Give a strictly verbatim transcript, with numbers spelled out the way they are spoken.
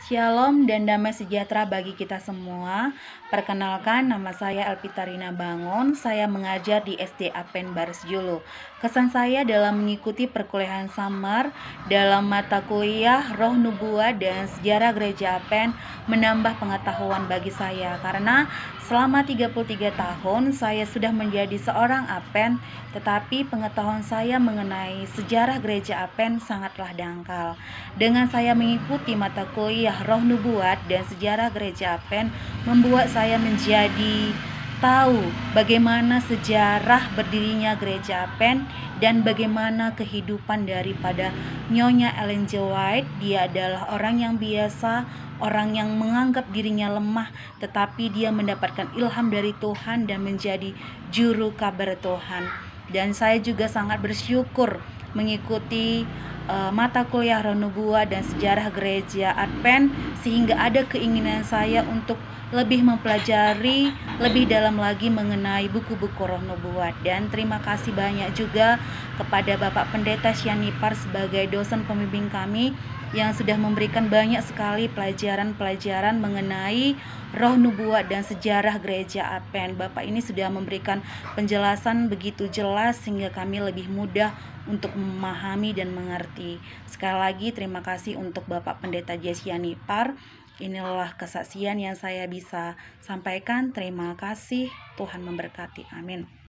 Shalom dan damai sejahtera bagi kita semua. Perkenalkan, nama saya Elpitarina Bangun. Saya mengajar di S D Advent Baris Julu. Kesan saya dalam mengikuti perkuliahan Samar dalam mata kuliah Roh Nubuat dan Sejarah Gereja Advent menambah pengetahuan bagi saya, karena selama tiga puluh tiga tahun saya sudah menjadi seorang Advent, tetapi pengetahuan saya mengenai sejarah Gereja Advent sangatlah dangkal. Dengan saya mengikuti mata kuliah Roh Nubuat dan Sejarah Gereja Advent, membuat saya menjadi tahu bagaimana sejarah berdirinya Gereja Advent dan bagaimana kehidupan daripada Nyonya Ellen G. White. Dia adalah orang yang biasa, orang yang menganggap dirinya lemah, tetapi dia mendapatkan ilham dari Tuhan dan menjadi juru kabar Tuhan. Dan saya juga sangat bersyukur mengikuti uh, mata kuliah Roh Nubuat dan Sejarah Gereja Advent, sehingga ada keinginan saya untuk lebih mempelajari lebih dalam lagi mengenai buku-buku Roh Nubuat. Dan terima kasih banyak juga kepada Bapak Pendeta Syanipar sebagai dosen pembimbing kami yang sudah memberikan banyak sekali pelajaran-pelajaran mengenai Roh Nubuat dan Sejarah Gereja Advent. Bapak ini sudah memberikan penjelasan begitu jelas sehingga kami lebih mudah untuk memahami dan mengerti. Sekali lagi terima kasih untuk Bapak Pendeta Syanipar. Inilah kesaksian yang saya bisa sampaikan. Terima kasih. Tuhan memberkati. Amin.